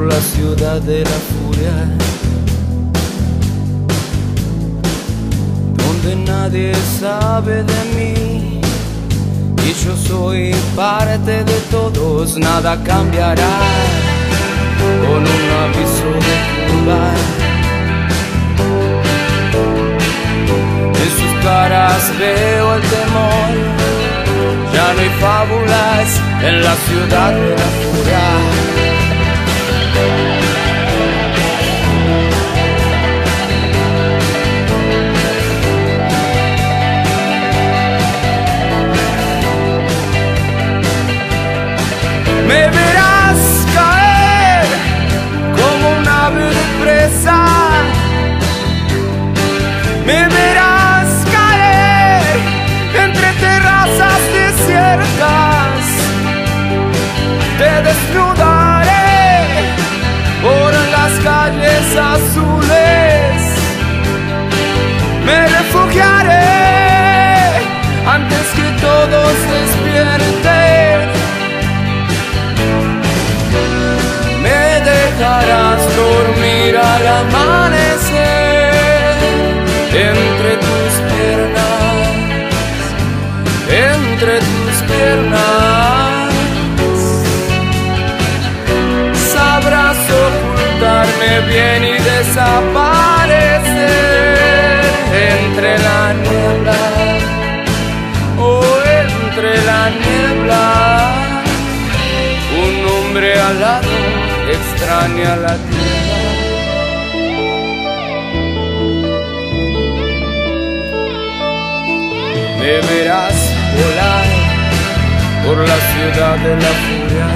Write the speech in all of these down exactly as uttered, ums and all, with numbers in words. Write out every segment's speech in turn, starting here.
la ciudad de la furia, donde nadie sabe de mí y yo soy parte de todos. Nada cambiará con un aviso de curva. En sus caras veo el temor. Ya no hay fábulas en la ciudad de la furia. Me verás caer como un ave de presa. Me verás caer entre terrazas desiertas. Te desnudaré por las calles azules. Me refugiaré antes que todos despierten. Dejarás dormir al amanecer entre tus piernas, entre tus piernas. Sabrás ocultarme bien y desaparecer entre la niebla, oh, entre la niebla. Un hombre alado extraña la tierra. Me verás volar por la ciudad de la furia,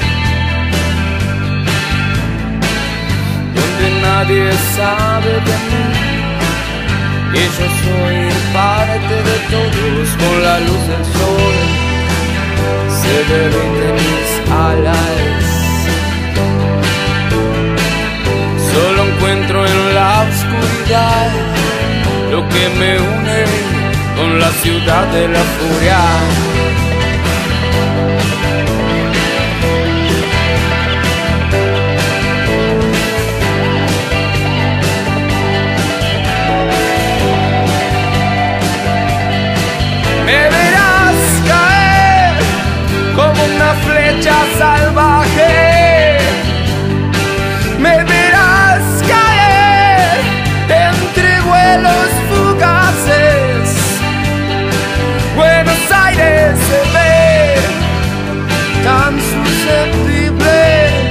donde nadie sabe de mí y yo soy parte de todos. Con la luz del sol se derriten mis alas. Solo encuentro en la oscuridad lo que me une con la ciudad de la furia. Me verás caer como una flecha salvaje. Me verás caer entre vuelos fugaces. Buenos Aires se ve tan susceptible.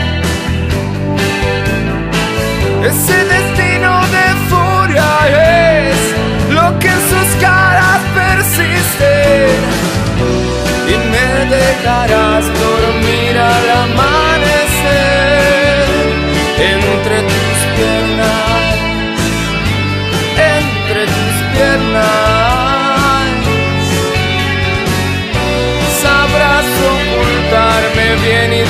Ese destino de furia es lo que en sus caras persiste. Y me dejarás dormir al amanecer entre tus piernas, entre tus piernas. Sabrás ocultarme bien y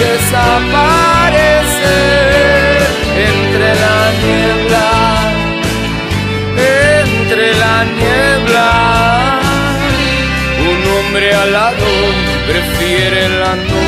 desaparecer entre la niebla, entre la niebla. Un hombre alado prefiere la noche.